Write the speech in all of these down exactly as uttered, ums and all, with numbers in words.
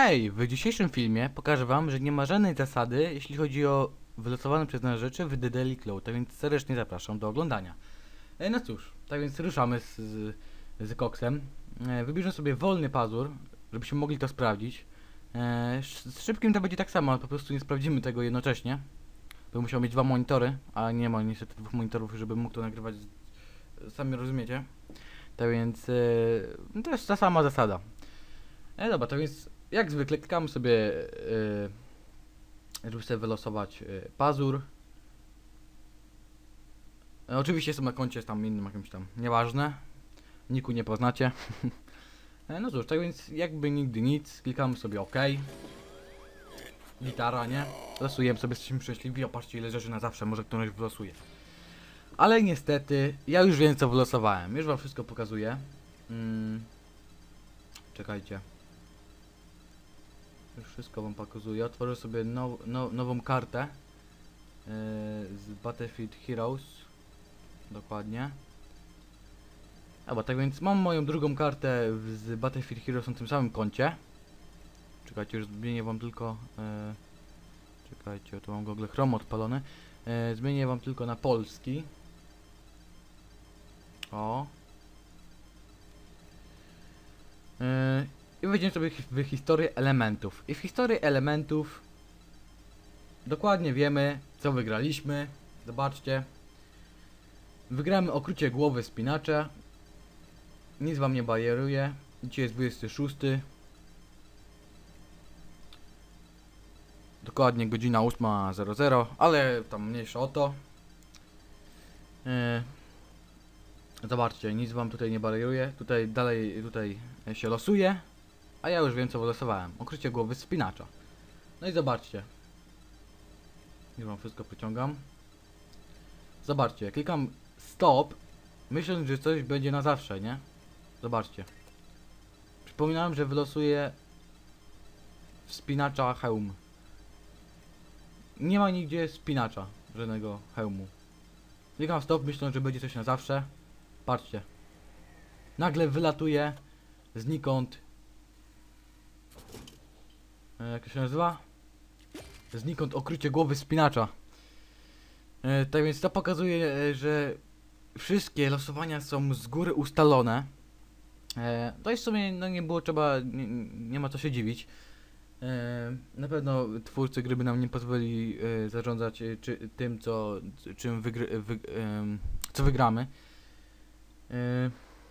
Hej! W dzisiejszym filmie pokażę wam, że nie ma żadnej zasady, jeśli chodzi o wylosowane przez nas rzeczy w The Daily Cloud, tak więc serdecznie zapraszam do oglądania. E, no cóż, tak więc ruszamy z, z, z koksem. E, wybierzmy sobie wolny pazur, żebyśmy mogli to sprawdzić. E, z szybkim to będzie tak samo, ale po prostu nie sprawdzimy tego jednocześnie. Bym musiał mieć dwa monitory, a nie ma niestety dwóch monitorów, żeby mógł to nagrywać, sami rozumiecie. Tak więc e, to jest ta sama zasada. E, dobra, to więc jak zwykle klikamy sobie, yy, żeby sobie wylosować yy, pazur. E, oczywiście jestem na koncie tam innym jakimś tam, nieważne. Niku nie poznacie. e, no cóż, tak więc jakby nigdy nic, klikamy sobie OK. Gitara, nie? Losujemy sobie, jesteśmy szczęśliwi, opatrzcie ile rzeczy na zawsze, może któryś wylosuje. Ale niestety, ja już wiem co wylosowałem, już wam wszystko pokazuję. Mm. Czekajcie. Już wszystko wam pokazuję. Otworzę sobie now, now, nową kartę yy, z Battlefield Heroes. Dokładnie. A bo tak więc mam moją drugą kartę z Battlefield Heroes na tym samym koncie. Czekajcie, już zmienię wam tylko. Yy, czekajcie, tu mam Google Chrome odpalony. Yy, zmienię wam tylko na polski. O. Yy, I wejdziemy sobie w historię elementów. I w historii elementów dokładnie wiemy, co wygraliśmy. Zobaczcie. Wygramy okrucie głowy spinacza. Nic wam nie barieruje. Dzisiaj jest dwudziesty szósty. Dokładnie godzina ósma zero zero, ale tam mniejsza o to. Yy. Zobaczcie, nic wam tutaj nie barieruje. Tutaj dalej tutaj się losuje. A ja już wiem co wylosowałem. Okrycie głowy spinacza. No i zobaczcie. Już wam wszystko wyciągam. Zobaczcie, klikam stop, myśląc, że coś będzie na zawsze, nie? Zobaczcie. Przypominałem, że wylosuję wspinacza hełm. Nie ma nigdzie spinacza, żadnego hełmu. Klikam stop, myśląc, że będzie coś na zawsze. Patrzcie. Nagle wylatuje znikąd. E, jak to się nazywa? Znikąd okrycie głowy spinacza. E, tak więc to pokazuje, e, że wszystkie losowania są z góry ustalone. E, to jest w sumie, no nie było trzeba, nie, nie ma co się dziwić. E, na pewno twórcy gry by nam nie pozwolili e, zarządzać e, czy, tym, co, czym wygry, wy, e, co wygramy. E,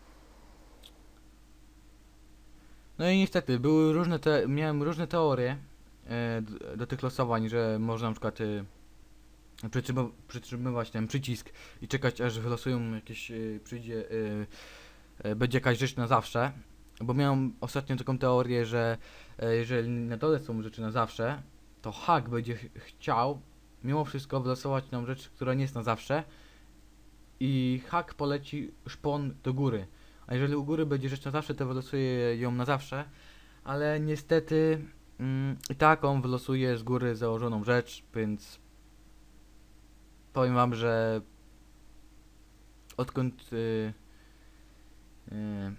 no i niestety, były różne te, miałem różne teorie e, do, do tych losowań, że można na przykład e, Przytrzymywa przytrzymywać ten przycisk i czekać aż wylosują jakieś, yy, przyjdzie, yy, yy, będzie jakaś rzecz na zawsze. Bo miałem ostatnio taką teorię, że yy, jeżeli na dole są rzeczy na zawsze, to hack będzie ch chciał mimo wszystko wylosować nam rzecz, która nie jest na zawsze i hack poleci szpon do góry. A jeżeli u góry będzie rzecz na zawsze, to wylosuje ją na zawsze, ale niestety yy, i tak on wylosuje z góry założoną rzecz, więc powiem wam, że odkąd yy, yy,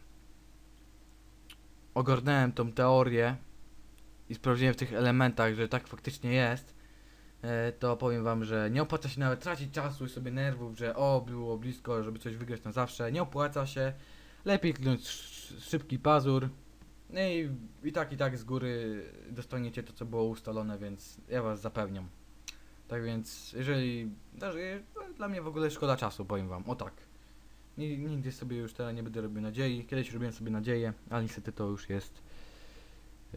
ogarnąłem tą teorię i sprawdziłem w tych elementach, że tak faktycznie jest, yy, to powiem wam, że nie opłaca się nawet tracić czasu i sobie nerwów, że o, było blisko, żeby coś wygrać na zawsze. Nie opłaca się. Lepiej kliknąć szybki pazur. No i, i tak i tak z góry dostaniecie to, co było ustalone, więc ja was zapewniam. Tak więc, jeżeli, даже, no, dla mnie w ogóle szkoda czasu, powiem wam, o tak. Nigdy sobie już teraz nie będę robił nadziei, kiedyś robiłem sobie nadzieję, ale niestety to już jest yy,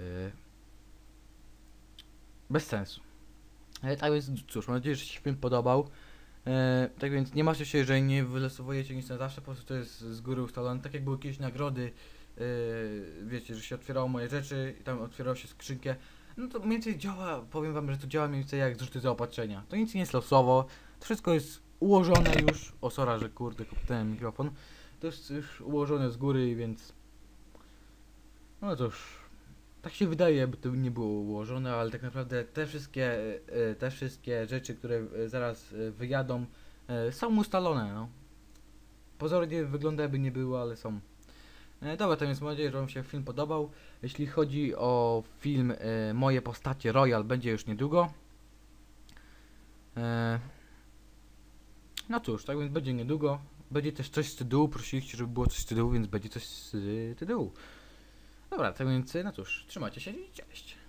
bez sensu. E, tak więc, cóż, mam nadzieję, że się film podobał. E, tak więc nie martwcie się, że nie wylosowujecie nic na zawsze, po prostu to jest z góry ustalone, tak jak były jakieś nagrody, yy, wiecie, że się otwierało moje rzeczy i tam otwierało się skrzynkę. No to mniej więcej działa, powiem wam, że to działa mniej więcej jak zrzuty zaopatrzenia. To nic nie jest losowo, to wszystko jest ułożone już. O, sora, że kurde, kupnąłem mikrofon. To jest już ułożone z góry, więc... No cóż, tak się wydaje, jakby to nie było ułożone, ale tak naprawdę te wszystkie, te wszystkie rzeczy, które zaraz wyjadą, są ustalone, no. Pozornie wygląda jakby nie było, ale są. E, dobra, to więc mam nadzieję, że wam się film podobał. Jeśli chodzi o film e, Moje postacie Royal, będzie już niedługo. E, no cóż, tak więc będzie niedługo. Będzie też coś z tytułu, prosiliście, żeby było coś z tytułu, więc będzie coś z y, tytułu. Dobra, tak więc, no cóż, trzymajcie się i cześć.